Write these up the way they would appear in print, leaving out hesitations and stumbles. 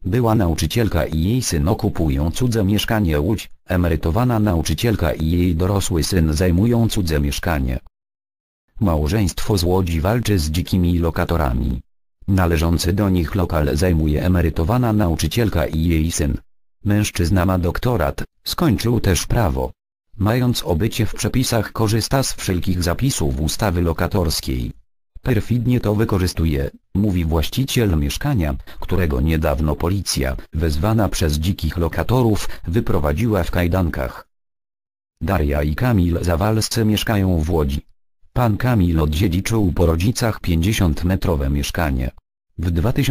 Była nauczycielka i jej syn okupują cudze mieszkanie Łódź. Emerytowana nauczycielka i jej dorosły syn zajmują cudze mieszkanie. Małżeństwo z Łodzi walczy z dzikimi lokatorami. Należący do nich lokal zajmuje emerytowana nauczycielka i jej syn. Mężczyzna ma doktorat, skończył też prawo. Mając obycie w przepisach, korzysta z wszelkich zapisów ustawy lokatorskiej. Perfidnie to wykorzystuje, mówi właściciel mieszkania, którego niedawno policja, wezwana przez dzikich lokatorów, wyprowadziła w kajdankach. Daria i Kamil Zawalscy mieszkają w Łodzi. Pan Kamil odziedziczył po rodzicach 50-metrowe mieszkanie. W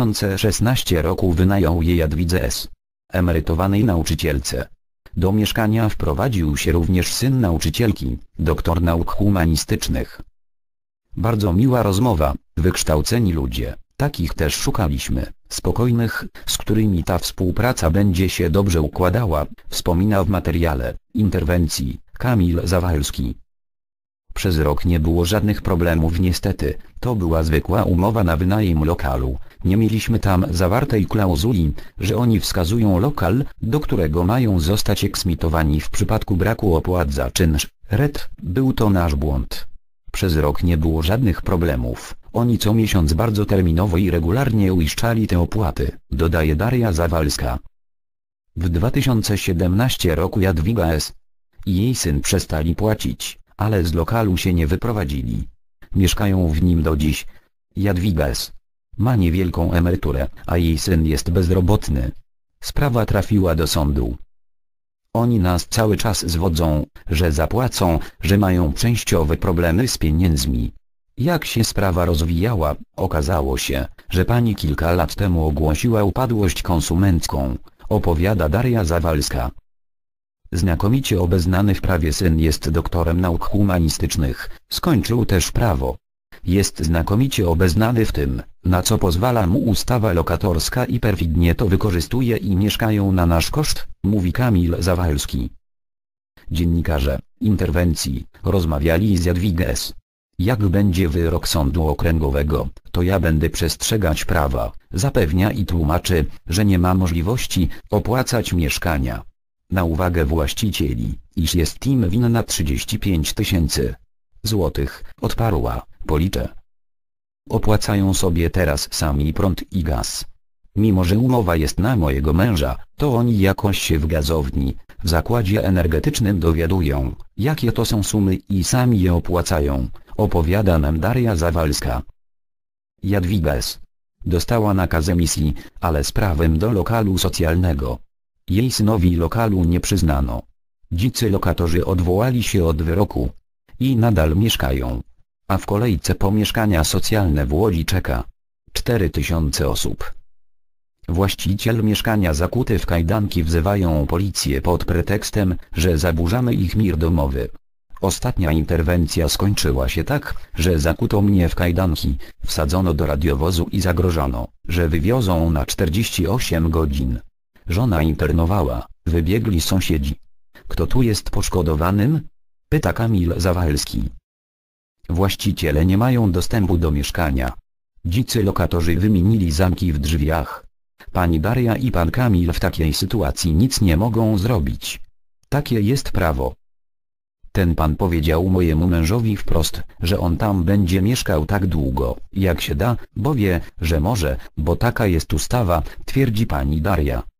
2016 roku wynajął je Jadwidze S., emerytowanej nauczycielce. Do mieszkania wprowadził się również syn nauczycielki, doktor nauk humanistycznych. Bardzo miła rozmowa, wykształceni ludzie, takich też szukaliśmy, spokojnych, z którymi ta współpraca będzie się dobrze układała, wspomina w materiale interwencji Kamil Zawalski. Przez rok nie było żadnych problemów niestety, to była zwykła umowa na wynajem lokalu, nie mieliśmy tam zawartej klauzuli, że oni wskazują lokal, do którego mają zostać eksmitowani w przypadku braku opłat za czynsz, był to nasz błąd. Przez rok nie było żadnych problemów, oni co miesiąc bardzo terminowo i regularnie uiszczali te opłaty, dodaje Daria Zawalska. W 2017 roku Jadwiga S. i jej syn przestali płacić, ale z lokalu się nie wyprowadzili. Mieszkają w nim do dziś. Jadwiga S. ma niewielką emeryturę, a jej syn jest bezrobotny. Sprawa trafiła do sądu. Oni nas cały czas zwodzą, że zapłacą, że mają częściowe problemy z pieniędzmi. Jak się sprawa rozwijała, okazało się, że pani kilka lat temu ogłosiła upadłość konsumencką, opowiada Daria Zawalska. Znakomicie obeznany w prawie syn jest doktorem nauk humanistycznych, skończył też prawo. Jest znakomicie obeznany w tym, na co pozwala mu ustawa lokatorska i perfidnie to wykorzystuje i mieszkają na nasz koszt, mówi Kamil Zawalski. Dziennikarze interwencji rozmawiali z Jadwigą S. Jak będzie wyrok sądu okręgowego, to ja będę przestrzegać prawa, zapewnia i tłumaczy, że nie ma możliwości opłacać mieszkania. Na uwagę właścicieli, iż jest im winna 35 000 złotych, odparła, policzę. Opłacają sobie teraz sami prąd i gaz. Mimo że umowa jest na mojego męża, to oni jakoś się w gazowni, w zakładzie energetycznym dowiadują, jakie to są sumy i sami je opłacają, opowiada nam Daria Zawalska. Jadwiga S. dostała nakaz emisji, ale z prawem do lokalu socjalnego. Jej synowi lokalu nie przyznano. Dzicy lokatorzy odwołali się od wyroku. I nadal mieszkają. A w kolejce po mieszkania socjalne w Łodzi czeka 4000 osób. Właściciel mieszkania zakuty w kajdanki wzywają policję pod pretekstem, że zaburzamy ich mir domowy. Ostatnia interwencja skończyła się tak, że zakuto mnie w kajdanki, wsadzono do radiowozu i zagrożono, że wywiozą na 48 godzin. Żona internowała, wybiegli sąsiedzi. Kto tu jest poszkodowanym? Pyta Kamil Zawalski. Właściciele nie mają dostępu do mieszkania. Dzicy lokatorzy wymienili zamki w drzwiach. Pani Daria i pan Kamil w takiej sytuacji nic nie mogą zrobić. Takie jest prawo. Ten pan powiedział mojemu mężowi wprost, że on tam będzie mieszkał tak długo, jak się da, bo wie, że może, bo taka jest ustawa, twierdzi pani Daria.